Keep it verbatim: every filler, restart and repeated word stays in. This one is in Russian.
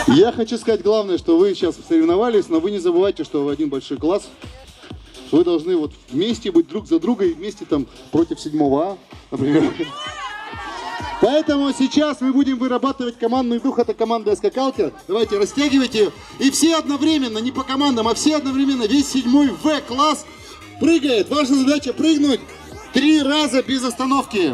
Я хочу сказать главное, что вы сейчас соревновались, но вы не забывайте, что вы один большой класс. Вы должны вот вместе быть друг за друга и вместе там против седьмого А, например. Поэтому сейчас мы будем вырабатывать командный дух. Это командная скакалка. Давайте растягивайте. И все одновременно, не по командам, а все одновременно, весь седьмой В класс прыгает. Ваша задача прыгнуть три раза без остановки.